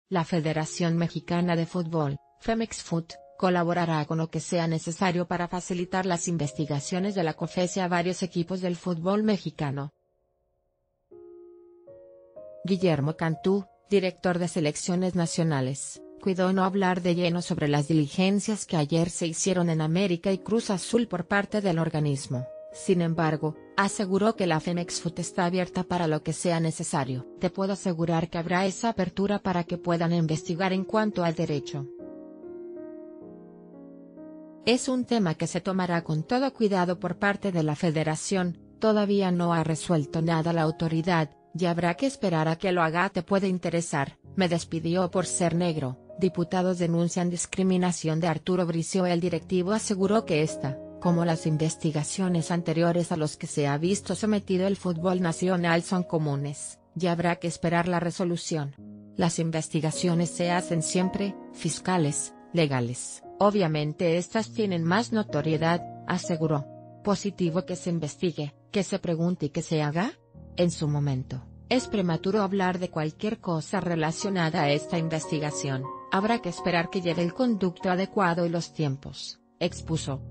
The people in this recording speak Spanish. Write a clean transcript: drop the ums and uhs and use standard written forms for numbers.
La Federación Mexicana de Fútbol, Femex-Foot, colaborará con lo que sea necesario para facilitar las investigaciones de la COFESE a varios equipos del fútbol mexicano. Guillermo Cantú, director de selecciones nacionales, cuidó no hablar de lleno sobre las diligencias que ayer se hicieron en América y Cruz Azul por parte del organismo. Sin embargo, aseguró que la Femex-Foot está abierta para lo que sea necesario. Te puedo asegurar que habrá esa apertura para que puedan investigar en cuanto al derecho. Es un tema que se tomará con todo cuidado por parte de la Federación, todavía no ha resuelto nada la autoridad, y habrá que esperar a que lo haga. Te puede interesar. Me despidió por ser negro. Diputados denuncian discriminación de Arturo Bricio. El directivo aseguró que esta, como las investigaciones anteriores a los que se ha visto sometido el fútbol nacional, son comunes, y habrá que esperar la resolución. Las investigaciones se hacen siempre, fiscales, legales. Obviamente estas tienen más notoriedad, aseguró. Positivo que se investigue, que se pregunte y que se haga. En su momento, es prematuro hablar de cualquier cosa relacionada a esta investigación, habrá que esperar que lleve el conducto adecuado y los tiempos, expuso.